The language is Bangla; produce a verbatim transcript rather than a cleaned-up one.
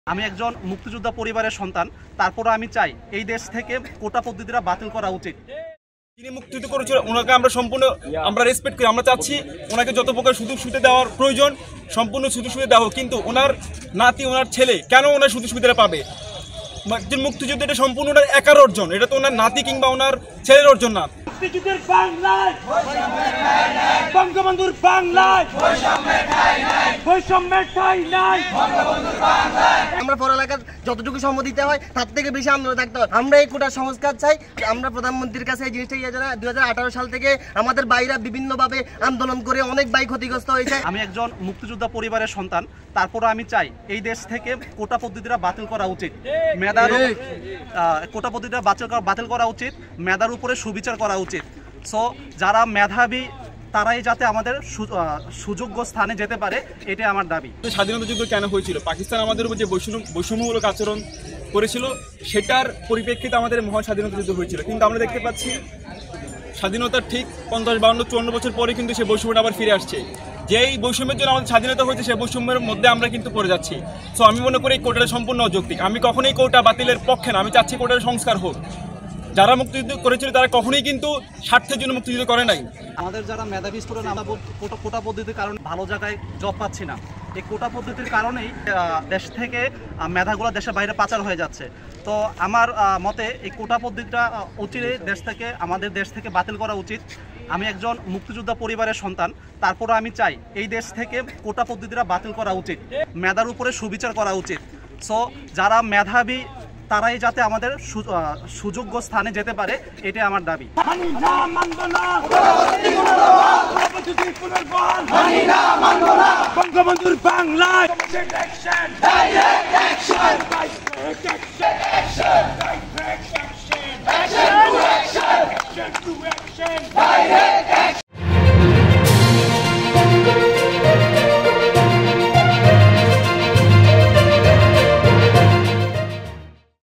আমি একজন মুক্তিযোদ্ধা পরিবারের সন্তান, তারপরে আমি চাই এই দেশ থেকে কোটা পদ্ধতিটা বাতিল করা উচিত। তিনি মুক্তিযুদ্ধ করেছিল, ওনাকে আমরা সম্পূর্ণ আমরা রেসপেক্ট করি। আমরা চাচ্ছি ওনাকে যত প্রকার সুযোগ সুবিধা দেওয়ার প্রয়োজন সম্পূর্ণ সুযোগ সুবিধা দেওয়া হোক, কিন্তু ওনার নাতি ওনার ছেলে কেন ওনার সুযোগ সুবিধাটা পাবে? একজন মুক্তিযুদ্ধ এটা সম্পূর্ণ ওনার একার অর্জন, এটা তো ওনার নাতি কিংবা ওনার ছেলের অর্জন না। মুক্তিযুদ্ধের বাংলায় বঙ্গবন্ধুর বাংলায় বৈষম্যের ঠাঁই নাই। আমরা পড়ালেখার যতটুকু সময় দিতে হয় তার থেকে বেশি আন্দোলন থাকতে হয়। আমরা এই কোটা সংস্কার চাই। আমরা প্রধানমন্ত্রীর কাছে এই জিনিসটা ইয়ে জানা দুই হাজার আঠারো সাল থেকে আমাদের বাইরা বিভিন্নভাবে আন্দোলন করে অনেক ভাই ক্ষতিগ্রস্ত হয়েছে। আমি একজন মুক্তিযোদ্ধা পরিবারের সন্তান, তারপরে আমি চাই এই দেশ থেকে কোটা পদ্ধতিটা বাতিল করা উচিত। মেধার কোটা পদ্ধতিটা বাতিল করা বাতিল করা উচিত মেধার উপরে সুবিচার করা উচিত। সো যারা মেধাবী তারাই যাতে আমাদের সুযোগ্য স্থানে যেতে পারে, এটাই আমার দাবি। স্বাধীনতা যুদ্ধ কেন হয়েছিল? পাকিস্তান আমাদের উপর যে বৈষম্য বৈষম্যমূলক আচরণ করেছিল সেটার পরিপ্রেক্ষিতে আমাদের মহান স্বাধীনতা যুদ্ধ হয়েছিল, কিন্তু আমরা দেখতে পাচ্ছি স্বাধীনতার ঠিক পঞ্চাশ বাউন্ন চুয়ান্ন বছর পরে কিন্তু সেই বৈষম্যটা আবার ফিরে আসছে। যেই বৈষম্যের জন্য আমাদের স্বাধীনতা হয়েছে সেই বৈষম্যের মধ্যে আমরা কিন্তু পড়ে যাচ্ছি। সো আমি মনে করি এই কোটাটা সম্পূর্ণ অযৌক্তিক। আমি কখনোই কোটা বাতিলের পক্ষে না, আমি চাচ্ছি কোটার সংস্কার হোক। যারা মুক্তিযুদ্ধ করেছিল তারা কখনোই কিন্তু স্বার্থের জন্য মুক্তিযুদ্ধ করে নাই। আমাদের যারা মেধাবী স্টুডেন্ট, আমরা কোটা পদ্ধতির কারণে ভালো জায়গায় জব পাচ্ছি না। এই কোটা পদ্ধতির কারণেই দেশ থেকে মেধাগুলো দেশের বাইরে পাচার হয়ে যাচ্ছে। তো আমার মতে এই কোটা পদ্ধতিটা অচিরে দেশ থেকে আমাদের দেশ থেকে বাতিল করা উচিত। আমি একজন মুক্তিযোদ্ধা পরিবারের সন্তান, তারপরে আমি চাই এই দেশ থেকে কোটা পদ্ধতিটা বাতিল করা উচিত, মেধার উপরে সুবিচার করা উচিত। সো যারা মেধাবী তারাই যাতে আমাদের সুযোগ্য স্থানে যেতে পারে, এটাই আমার দাবি। বঙ্গবন্ধুর বাংলায় Action to action! Action to action!